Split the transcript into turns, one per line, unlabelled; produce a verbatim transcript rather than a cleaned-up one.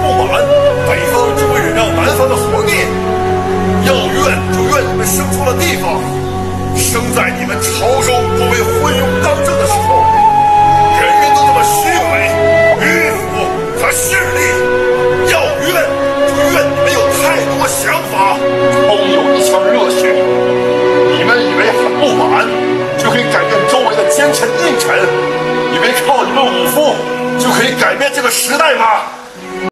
满，北方就会忍让南方的火逆。要怨就怨你们生错了地方，生在你们潮州不为昏庸当政的时候。